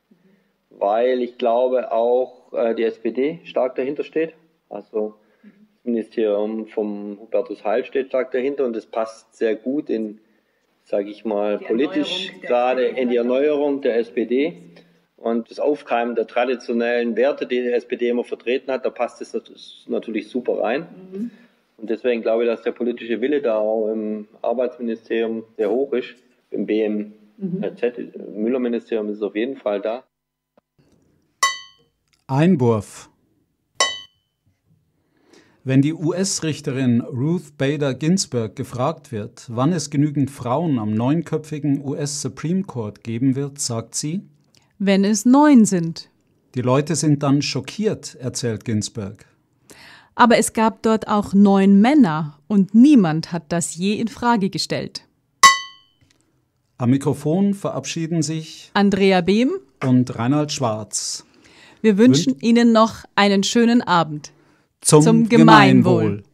weil ich glaube auch äh, die S P D stark dahinter steht. Also das Ministerium vom Hubertus Heil steht stark dahinter und das passt sehr gut in, sage ich mal, die politisch gerade in die Erneuerung der S P D. Und das Aufkeimen der traditionellen Werte, die die S P D immer vertreten hat, da passt es natürlich super rein. Mhm. Und deswegen glaube ich, dass der politische Wille da auch im Arbeitsministerium sehr hoch ist. Im B M Z, mhm. Müller-Ministerium ist es auf jeden Fall da. Einwurf. Wenn die U S-Richterin Ruth Bader Ginsburg gefragt wird, wann es genügend Frauen am neunköpfigen U S Supreme Court geben wird, sagt sie: Wenn es neun sind. Die Leute sind dann schockiert, erzählt Ginsburg. Aber es gab dort auch neun Männer und niemand hat das je in Frage gestellt. Am Mikrofon verabschieden sich Andrea Behm und Reinhard Schwarz. Wir wünschen Ihnen noch einen schönen Abend. Zum, Zum Gemeinwohl. Gemeinwohl.